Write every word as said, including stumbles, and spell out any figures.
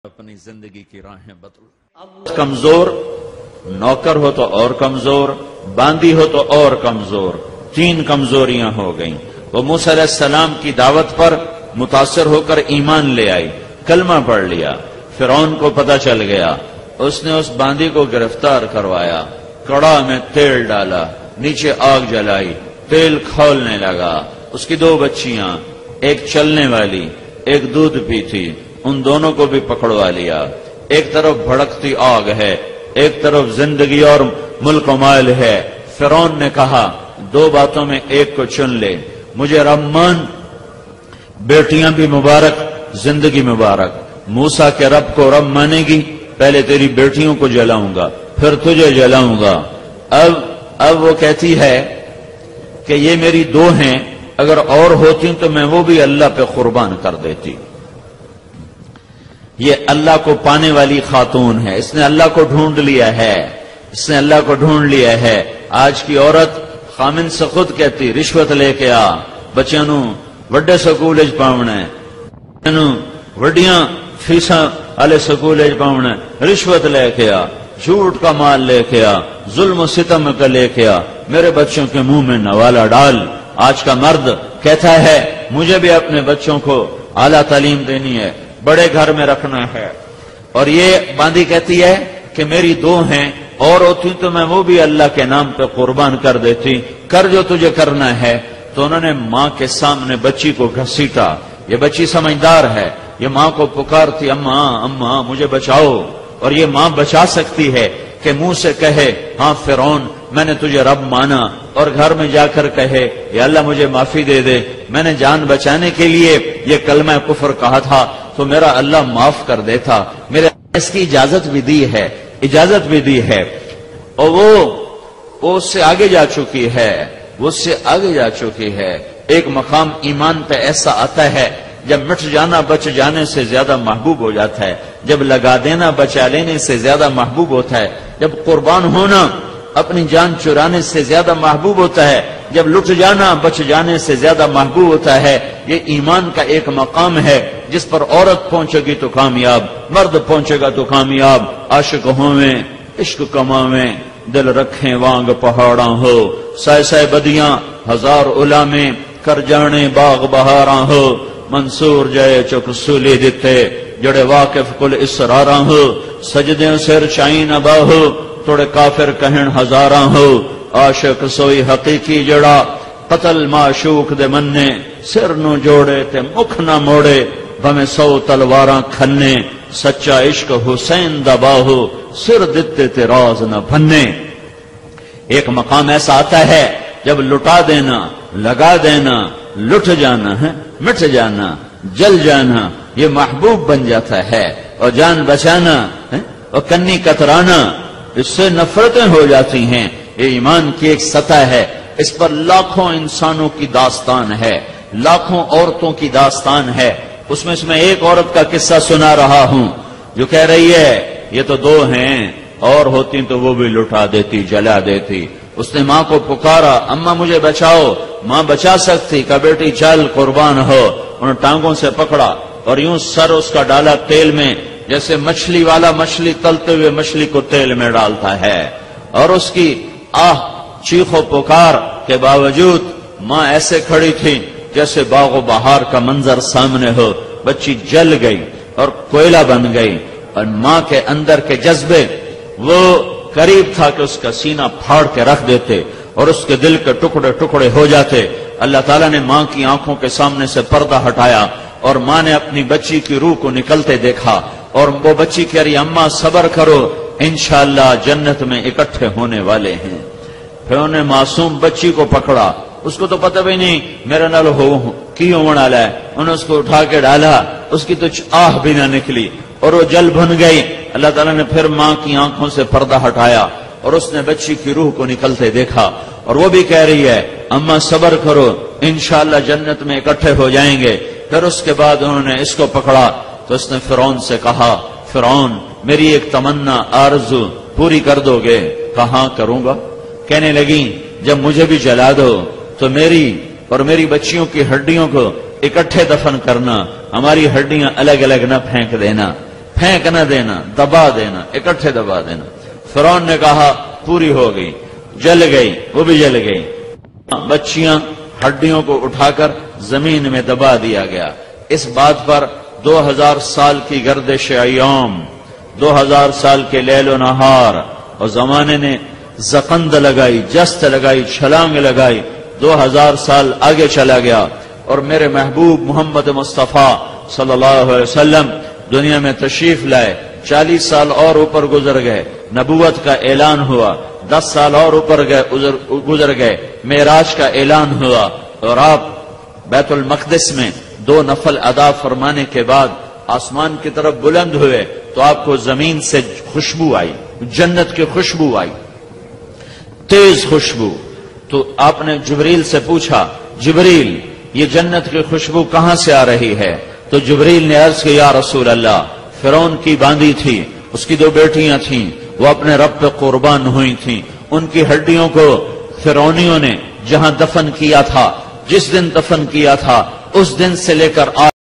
اپنی زندگی کی راہیں بدل. کمزور نوکر ہو تو اور کمزور، باندی ہو تو اور کمزور، تین کمزوریاں ہو گئیں. وہ موسیٰ علیہ السلام کی دعوت پر متاثر ہو کر ایمان لے آئی، کلمہ پڑھ لیا. فرعون کو پتہ چل گیا، اس نے اس باندی کو گرفتار کروایا، کڑا میں تیل ڈالا، نیچے آگ جلائی، تیل کھولنے لگا. اس کی دو بچیاں، ایک چلنے والی ایک دودھ پیتی، ان دونوں کو بھی پکڑوا لیا. ایک طرف بھڑکتی آگ ہے، ایک طرف زندگی اور ملک و مال ہے. فرعون نے کہا دو باتوں میں ایک کو چن لے، مجھے رب مان، بیٹیاں بھی مبارک، زندگی مبارک. موسیٰ کے رب کو رب مانے گی، پہلے تیری بیٹیوں کو جلاؤں گا پھر تجھے جلاؤں گا. اب اب وہ کہتی ہے کہ یہ میری دو ہیں، اگر اور ہوتی تو میں وہ بھی اللہ پہ قربان کر دیتی. یہ اللہ کو پانے والی خاتون ہے، اس نے اللہ کو ڈھونڈ لیا ہے، اس نے اللہ کو ڈھونڈ لیا ہے. آج کی عورت خامن سے خود کہتی رشوت لے کے آ، بچیاں نو وڈے سکول وچ پاونا ہے، نو وڈیاں فیساں والے سکول وچ پاونا ہے، رشوت لے کے آ، جھوٹ کا مال لے کے آ، ظلم و ستم کا لے کے آ، میرے بچوں کے منہ میں نوالا ڈال. آج کا مرد کہتا ہے مجھے بھی اپنے بچوں کو اعلیٰ تعلیم دینی ہے، بڑے گھر میں رکھنا ہے. اور یہ باندی کہتی ہے کہ میری دو ہیں، اور ہوتی تو میں وہ بھی اللہ کے نام پہ قربان کر دیتی، کر جو تجھے کرنا ہے. تو انہوں نے ماں کے سامنے بچی کو گھسیٹا. یہ بچی سمجھدار ہے، یہ ماں کو پکارتی اماں اماں مجھے بچاؤ. اور یہ ماں بچا سکتی ہے کہ منہ سے کہے ہاں فرعون میں نے تجھے رب مانا، اور گھر میں جا کر کہے یا اللہ مجھے معافی دے دے، میں نے جان بچانے کے لیے یہ کلمہ کفر کہا تھا تو میرا اللہ معاف کر دیتا. میرے اس کی اجازت بھی دی ہے، اجازت بھی دی ہے. اور وہ وہ اس سے آگے جا چکی ہے، وہ اس سے آگے جا چکی ہے. ایک مقام ایمان پہ ایسا آتا ہے جب مٹ جانا بچ جانے سے زیادہ محبوب ہو جاتا ہے، جب لگا دینا بچا لینے سے زیادہ محبوب ہوتا ہے، جب قربان ہونا اپنی جان چرانے سے زیادہ محبوب ہوتا ہے، جب لٹ جانا بچ جانے سے زیادہ محبوب ہوتا ہے. یہ ایمان کا ایک مقام ہے جس پر عورت پہنچے گی تو کامیاب، مرد پہنچے گا تو کامیاب. عاشق ہوویں عشق کماویں، دل رکھیں وانگ پہاڑاں ہو، سائے سائے بدیاں ہزار علامیں، کر جانے باغ بہاراں ہو. منصور جائے چک سولی دیتے، جڑے واقف کل اسراراں ہو. سجدیں سر چائیں نبا ہو، توڑے کافر کہن ہزاراں ہو. عاشق سوئی حقیقی جڑا، قتل معشوق دے مننے. سر نو جوڑے تے مکھ نہ موڑے، بھمیں سو تلواراں کھنے. سچا عشق حسین دا باہو، سر دتے تے راز نہ بھنے. ایک مقام ایسا آتا ہے جب لٹا دینا، لگا دینا، لٹ جانا ہے، مٹ جانا، جل جانا یہ محبوب بن جاتا ہے. اور جان بچانا اور کنی کترانا اس سے نفرتیں ہو جاتی ہیں. یہ ایمان کی ایک سطح ہے، اس پر لاکھوں انسانوں کی داستان ہے، لاکھوں عورتوں کی داستان ہے. اس میں اس میں ایک عورت کا قصہ سنا رہا ہوں جو کہہ رہی ہے یہ تو دو ہیں، اور ہوتی تو وہ بھی لٹا دیتی، جلا دیتی. اس نے ماں کو پکارا اماں مجھے بچاؤ. ماں بچا سکتی کہ بیٹی چل قربان ہو. انہوں نے ٹانگوں سے پکڑا اور یوں سر اس کا ڈالا تیل میں، جیسے مچھلی والا مچھلی تلتے ہوئے مچھلی کو تیل میں ڈالتا ہے. اور اس کی آہ چیخ و پکار کے باوجود ماں ایسے کھڑی تھی جیسے باغ و بہار کا منظر سامنے ہو. بچی جل گئی اور کوئلہ بن گئی. اور ماں کے اندر کے جذبے وہ قریب تھا کہ اس کا سینہ پھاڑ کے رکھ دیتے اور اس کے دل کے ٹکڑے ٹکڑے ہو جاتے. اللہ تعالیٰ نے ماں کی آنکھوں کے سامنے سے پردہ ہٹایا اور ماں نے اپنی بچی کی روح کو نکلتے دیکھا. اور وہ بچی کہہ رہی اماں صبر کرو، انشاءاللہ جنت میں اکٹھے ہونے والے ہیں. پھر انہوں نے معصوم بچی کو پکڑا، اس کو تو پتہ بھی نہیں میرے نال ہو کی ہونے والا ہے. انہوں نے اس کو اٹھا کے ڈالا، اس کی تو آہ بھی نہ نکلی اور وہ جل بھن گئی. اللہ تعالیٰ نے پھر ماں کی آنکھوں سے پردہ ہٹایا اور اس نے بچی کی روح کو نکلتے دیکھا. اور وہ بھی کہہ رہی ہے اماں صبر کرو، انشاءاللہ جنت میں اکٹھے ہو جائیں گے. پھر اس کے بعد انہوں نے اس کو پکڑا تو اس نے فرعون سے کہا فرعون میری ایک تمنا آرزو پوری کر دو گے؟ کہاں کروں گا. کہنے لگی جب مجھے بھی جلا دو تو میری اور میری بچیوں کی ہڈیوں کو اکٹھے دفن کرنا، ہماری ہڈیاں الگ الگ نہ پھینک دینا. پھینک نہ دینا، دبا دینا، اکٹھے دبا دینا۔ فرعون نے کہا پوری ہو گئی، جل گئی، وہ بھی جل گئی۔ بچیاں ہڈیوں کو اٹھا کر زمین میں دبا دیا گیا۔ اس بات پر دو ہزار سال کی گردش ایام، دو ہزار سال کے لیل و نہار، اور زمانے نے زقند لگائی، جست لگائی، چھلانگ لگائی، دو ہزار سال آگے چلا گیا، اور میرے محبوب محمد مصطفیٰ صلی اللہ علیہ وسلم دنیا میں تشریف لائے۔ چالیس سال اور اوپر گزر گئے، نبوت کا اعلان ہوا، دس سال اور اوپر گئے گزر گئے، معراج کا اعلان ہوا، اور آپ بیت المقدس میں دو نفل ادا فرمانے کے بعد آسمان کی طرف بلند ہوئے تو آپ کو زمین سے خوشبو آئی، جنت کی خوشبو آئی، تیز خوشبو۔ تو آپ نے جبریل سے پوچھا، جبریل یہ جنت کی خوشبو کہاں سے آ رہی ہے؟ تو جبریل نے عرض کیا، یا رسول اللہ، فرعون کی باندی تھی، اس کی دو بیٹیاں تھیں، وہ اپنے رب پہ قربان ہوئی تھیں، ان کی ہڈیوں کو فرعونیوں نے جہاں دفن کیا تھا، جس دن دفن کیا تھا اس دن سے لے کر